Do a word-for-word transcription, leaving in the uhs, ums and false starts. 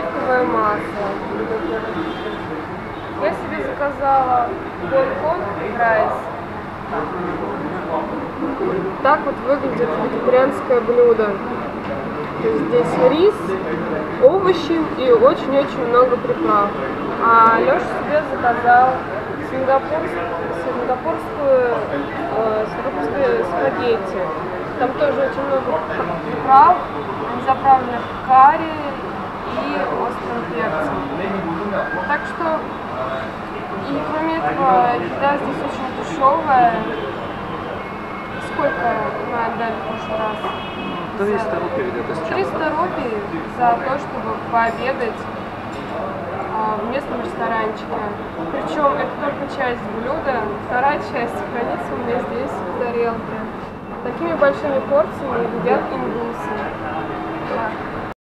оливковое масло. Я себе заказала бонкон райс. Так вот выглядит вегетарианское блюдо. То есть здесь рис, овощи и очень-очень много приправ. А Леша себе заказал сингапурскую, сингапурскую, э, сингапурские спагетти. Там тоже очень много приправ, они заправлены в карри и острым перцем. Так что, и кроме этого, еда здесь очень дешевая. Сколько мы отдали в прошлый раз? триста рупий где-то с чем-то. триста рупий за то, чтобы пообедать а, в местном ресторанчике. Причем это только часть блюда, вторая часть хранится у меня здесь в тарелке. Такими большими порциями едят индусы. Так.